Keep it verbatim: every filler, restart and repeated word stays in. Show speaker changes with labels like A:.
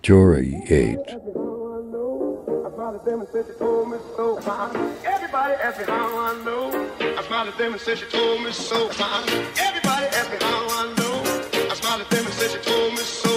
A: Jura E eight.
B: Everybody ask me how I know. I smiled at them and said she told me so. Everybody ask me how I know. I smiled at them and said she told me so.